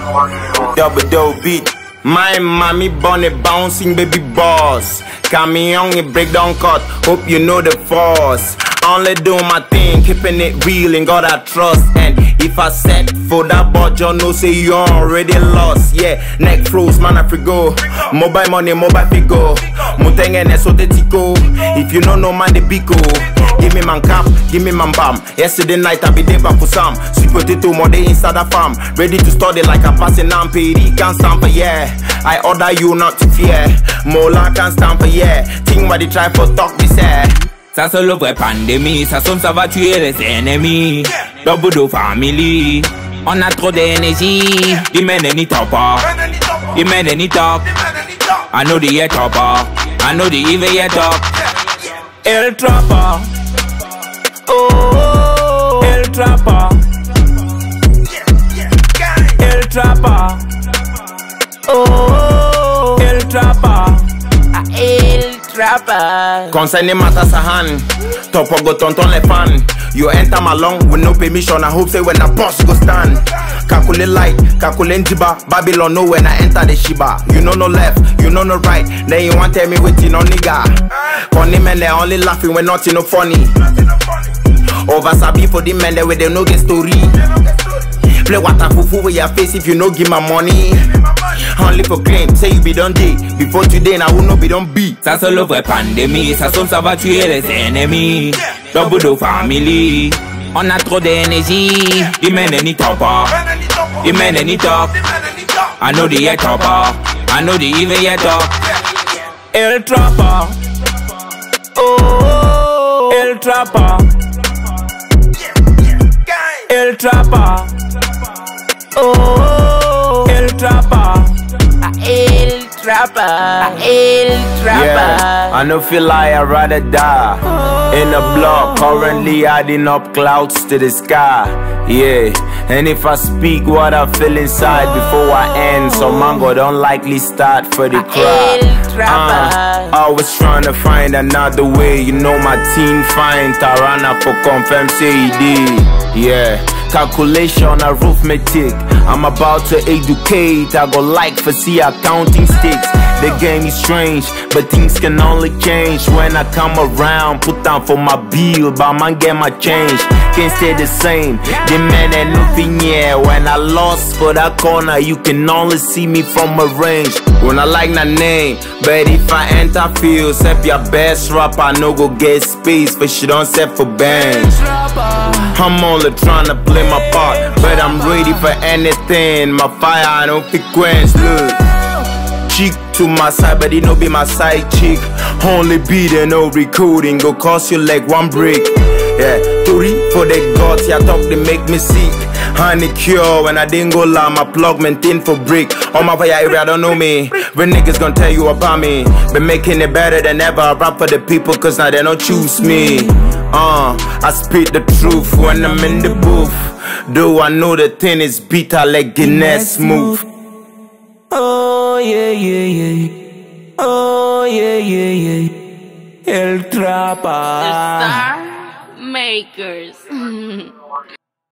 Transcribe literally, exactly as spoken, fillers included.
Double dope beat. My mommy bunny bouncing baby boss. Come on, it break down cut. Hope you know the force. Only do my thing, keeping it real and God I trust. And if I set for that bot, you know say you already lost. Yeah, neck froze, man I go. Mobile money, mobile figure. Mutenge nesotetico. If you don't know man the biko. Give me man cap, give me man bam. Yesterday night I be there back for some. Sweet potato more day inside the farm. Ready to study like a passing on pay. Can't stand for yeah. I order you not to fear. Mola can't stand for yeah. Think what they try for talk this air. Ça c'est le vrai pandémie, ça sonne, ça va tuer les ennemis. Double do family, on a trop d'énergie. Dis men any topper, dis men any talk. I know the yet topper, I know the even yet talk. El trapper, oh, El trapper, El trapper, oh, El trapper, El trapper. Concerning matters a hand, top of go tonton le fan. You enter my long with no permission. I hope say when the boss go stand. Calculate light, calculate jiba. Babylon know when I enter the shiba. You know no left, you know no right. Then you want tell me waiting on nigga. Funny men they only laughing when nothing no funny. Over sabi for the men they with they no get story. Play water fufu with your face if you no give my money. Only for claim, say you be done day. Before today, now will not be done be. Ça c'est le vrai pandémie, ça sonne, ça va tuer les ennemis. Double do family, on a trop d'énergie. Dis men any topper, dis men any talk. I know the yet topper, I know the even yet talk. El trapper, oh, El trapper, El trapper, oh, El trapper. El trapper, El trapper. Yeah, I no feel like I'd rather die in a block, currently adding up clouds to the sky. Yeah, and if I speak what I feel inside before I end, some mango don't likely start for the crowd. Uh, I was trying to find another way, you know my team fine. Tarana for confirm say he did. Yeah, calculation, arithmetic. I'm about to educate. I go like for see accounting sticks. The game is strange, but things can only change when I come around. Put down for my bill, but man get my change. Can't stay the same. The man ain't nothing yeah. When I lost for that corner, you can only see me from a range. When I like my name, but if I enter field, set your best rapper, no go get space, but she don't set for bands. I'm only trying to play my part, but I'm ready for anything. My fire, I don't frequency. Look, cheek to my side, but it no be my side chick. Only beat and no recording, go cost you like one brick. Yeah, three for the gods, yeah, talk they make me sick. Honey cure when I didn't go la, my plug maintain for brick. On my fire area, don't know me. When niggas gon' tell you about me. Been making it better than ever. I rap for the people, cause now they don't choose me. Uh, I spit the truth when I'm in the booth. Though I know the thing is beat, I let Guinness move. Oh yeah, yeah, yeah. Oh yeah, yeah, yeah. El trapper. The Star Makers.